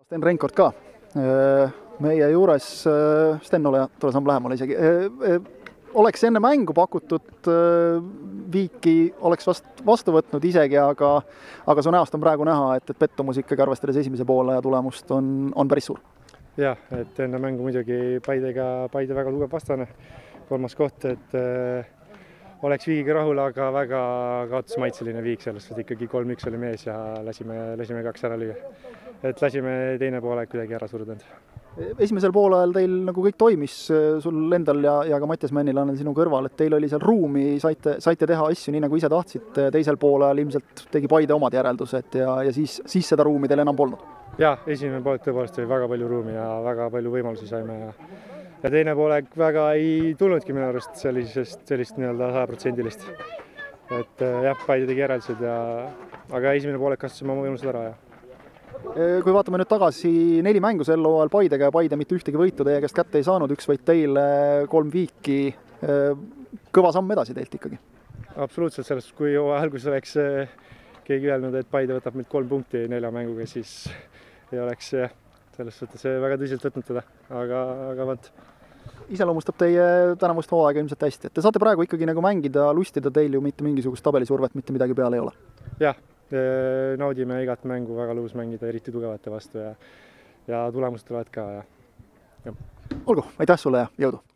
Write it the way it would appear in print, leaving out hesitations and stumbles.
Sten Reinkord ka. Meie juures, Sten, ole tule samm lähemale isegi. Oleks enne mängu pakutud Viiki, oleks vastu võtnud isegi, aga su näost on praegu näha, et pettumus ikkagi arvestades esimese poole ja tulemust on päris suur. Jah, et enne mängu muidugi Paide väga tugev vastane. 3. koht, et oleks Viigiga rahul, aga väga kaotusmaitseline Viik sellest, et ikkagi 3-1 oli mees ja lasime 2 ära lüüa. Et lasime teine poole kuidagi ära surunud. Esimesel poolajal teil nagu kõik toimis, sul endal ja ka Mattias Männil on sinu kõrval, et teil oli seal ruumi, saite teha asju nii nagu ise tahtsite, teisel poolajal ilmselt tegi Paide omad järeldused ja siis seda ruumi teil enam polnud. Jah, esimene pool tõepoolest oli väga palju ruumi ja väga palju võimalusi saime ja teine poolek väga ei tulnudki minu arust sellist nii-öelda 100%-list. Et jah, Paide tegi järeldused, aga esimene poolek kasutasime oma võimalused ära. Kui vaatame nüüd tagasi 4 mängu sel hooajal Paidega ja Paide mitte ühtegi võitu teie käest kätte ei saanud, 1 võit teile, 3 Viiki, kõva samm edasi teilt ikkagi? Absoluutselt, sellest kui hooaja alguses oleks keegi öelnud, et Paide võtab meilt 3 punkti 4 mänguga, siis ei oleks selles suhtes väga tõsiselt võtnud teda, aga võnd. Iseloomustab teie tänavust hooaega ilmselt hästi, et te saate praegu ikkagi nagu mängida, lustida, teil ju mitte mingisugust tabelisurvet, mitte midagi peal ei ole. Jah, naudime igat mängu, väga lõbus mängida, eriti tugevate vastu ja tulemused tulevad ka. Olgu, aitäh sulle ja jõudu!